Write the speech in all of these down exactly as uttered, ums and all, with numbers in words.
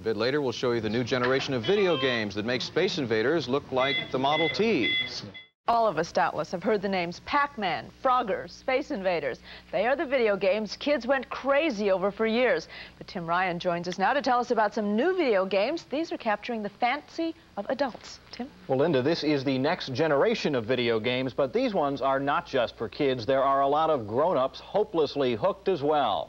A bit later, we'll show you the new generation of video games that make Space Invaders look like the Model T. All of us, doubtless, have heard the names Pac-Man, Frogger, Space Invaders. They are the video games kids went crazy over for years. But Tim Ryan joins us now to tell us about some new video games. These are capturing the fancy of adults. Tim? Well, Linda, this is the next generation of video games, but these ones are not just for kids. There are a lot of grown-ups hopelessly hooked as well.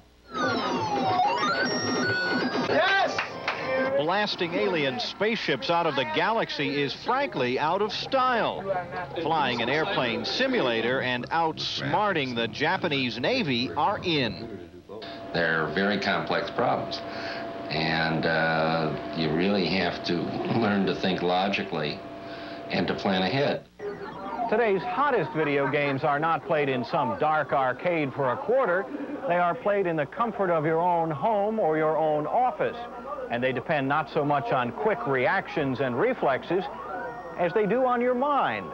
Yes! Blasting alien spaceships out of the galaxy is frankly out of style. Flying an airplane simulator and outsmarting the Japanese Navy are in. They're very complex problems, and uh, you really have to learn to think logically and to plan ahead. Today's hottest video games are not played in some dark arcade for a quarter. They are played in the comfort of your own home or your own office. And they depend not so much on quick reactions and reflexes as they do on your mind.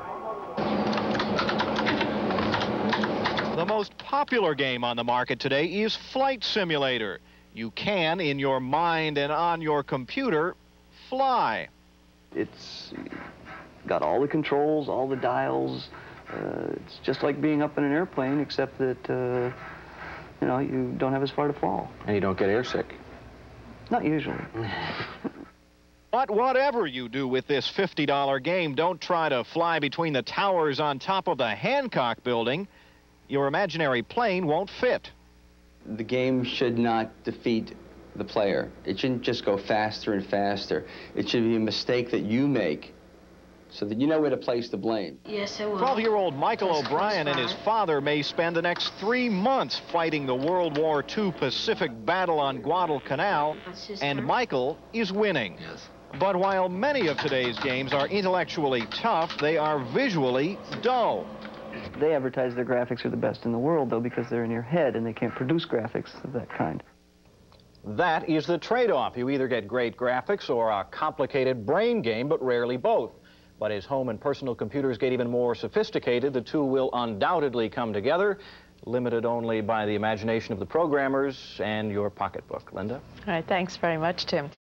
The most popular game on the market today is Flight Simulator. You can, in your mind and on your computer, fly. It's got all the controls, all the dials. Uh, it's just like being up in an airplane, except that, uh, you know, you don't have as far to fall. And you don't get airsick. Not usually. But whatever you do with this fifty dollar game, don't try to fly between the towers on top of the Hancock building. Your imaginary plane won't fit. The game should not defeat the player. It shouldn't just go faster and faster. It should be a mistake that you make so that you know where to place the blame. Yes, it will. twelve-year-old Michael O'Brien and his father may spend the next three months fighting the World War Two Pacific battle on Guadalcanal, and Michael is winning. Yes. But while many of today's games are intellectually tough, they are visually dull. They advertise their graphics are the best in the world, though, because they're in your head and they can't produce graphics of that kind. That is the trade-off. You either get great graphics or a complicated brain game, but rarely both. But as home and personal computers get even more sophisticated, the two will undoubtedly come together, limited only by the imagination of the programmers and your pocketbook. Linda? All right, thanks very much, Tim.